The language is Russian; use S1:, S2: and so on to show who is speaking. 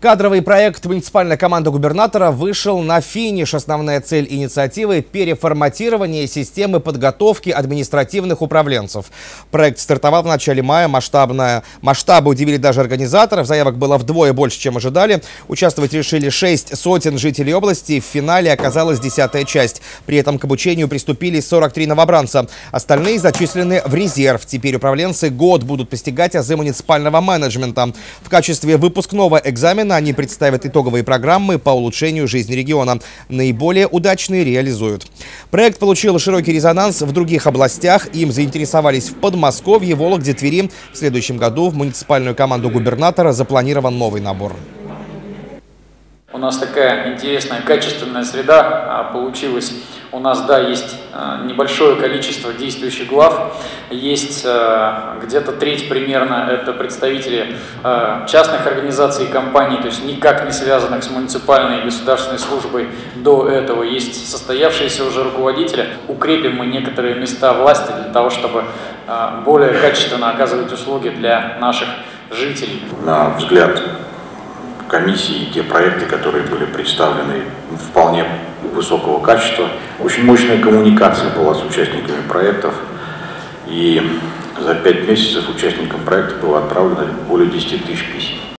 S1: Кадровый проект «Муниципальная команда губернатора» вышел на финиш. Основная цель инициативы – переформатирование системы подготовки административных управленцев. Проект стартовал в начале мая. Масштабы удивили даже организаторов. Заявок было вдвое больше, чем ожидали. Участвовать решили 6 сотен жителей области. В финале оказалась 10-я часть. При этом к обучению приступили 43 новобранца. Остальные зачислены в резерв. Теперь управленцы год будут постигать азы муниципального менеджмента. В качестве выпускного экзамена они представят итоговые программы по улучшению жизни региона. Наиболее удачные реализуют. Проект получил широкий резонанс в других областях. Им заинтересовались в Подмосковье, Вологде, Твери. В следующем году в муниципальную команду губернатора запланирован новый набор.
S2: У нас такая интересная, качественная среда получилась. У нас, да, есть небольшое количество действующих глав. Есть где-то треть примерно, это представители частных организаций и компаний, то есть никак не связанных с муниципальной и государственной службой до этого. Есть состоявшиеся уже руководители. Укрепим мы некоторые места власти для того, чтобы более качественно оказывать услуги для наших жителей.
S3: На взгляд комиссии, те проекты, которые были представлены, вполне высокого качества. Очень мощная коммуникация была с участниками проектов. И за 5 месяцев участникам проекта было отправлено более 10 тысяч писем.